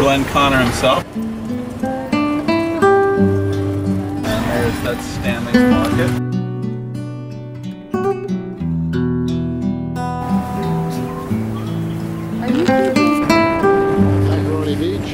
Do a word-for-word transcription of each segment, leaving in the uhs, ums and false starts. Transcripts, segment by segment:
Glenn Connor himself. And there's that Stanley's Market. Negroni Beach.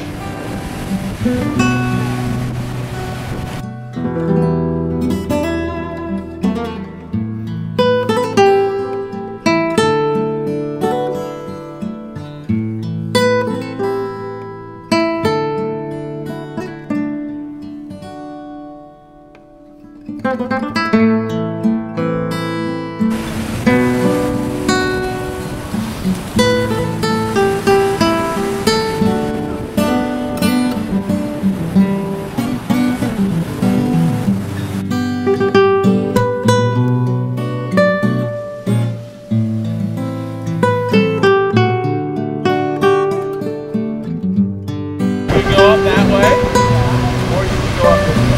Go up that way, or you can go up this way.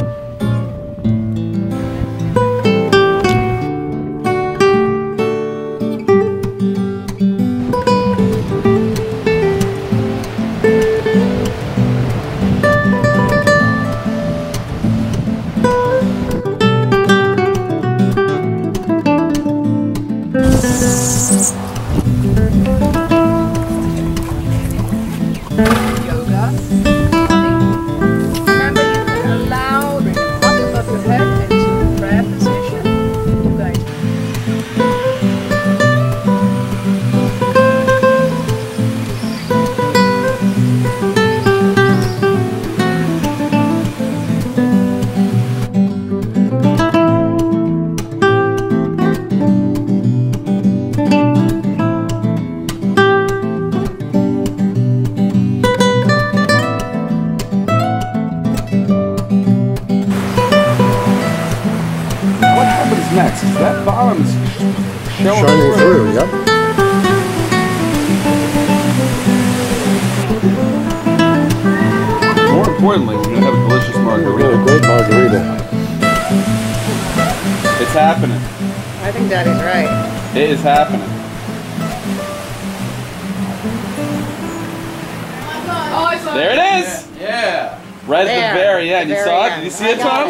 Yoga. Remember, you can allow the up above your head into prayer position. You're going to next. That bottom's showing Shining through, yep. More importantly, we're gonna have a delicious A margarita. great margarita. It's happening. I think Daddy's right. It is happening. Oh, I saw There it is. Yeah. Right at There, the very end. the You very saw it? end. Did you see I it, got Tom? it.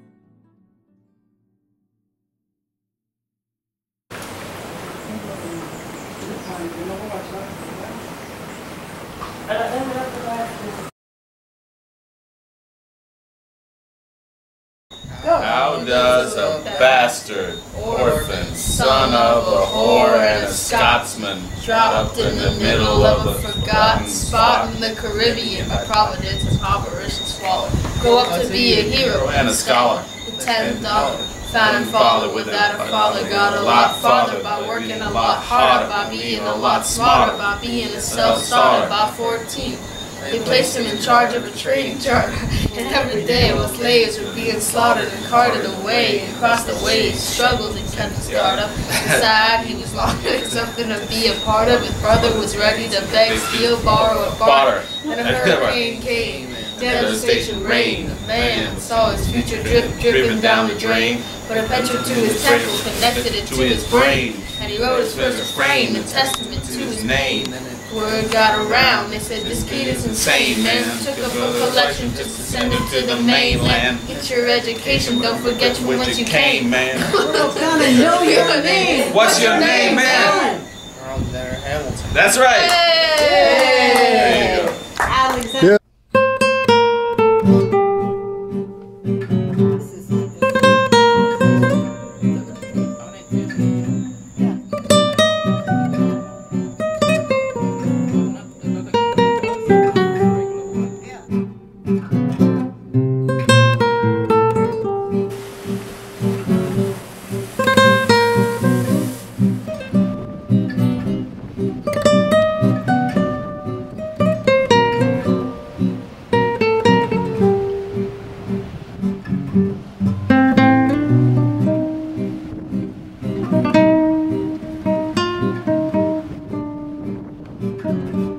How does a bastard, orphan, son of a whore and a Scotsman, Dropped in the middle of a forgotten spot in the Caribbean by providence, impoverished and swallowed, grow up to be a hero and a scholar, with ten dollars, found father without a father, got a lot farther by working a lot harder, by being a lot smarter, by being a self-starter. By fourteen, they placed him in charge of a trading charter, and every day while slaves were being slaughtered and carted away and across the waves, struggled and kept his guard up. Inside, he was longing for something to be a part of. His brother was ready to beg, steal, borrow, or barter. And a hurricane came, devastation reigned. The man saw his future drip, dripping down the drain, but a petrol to his temple connected it to his brain. And he wrote his first refrain, a testament to his name. Word got around, they said this kid is insane, man. Took up a collection just to send him to the mainland. Get your education, don't forget you whence you came, man. Gotta know your name. What's your name, man? Alexander Hamilton. That's right. There you go. Alexander. Yeah. Thank you.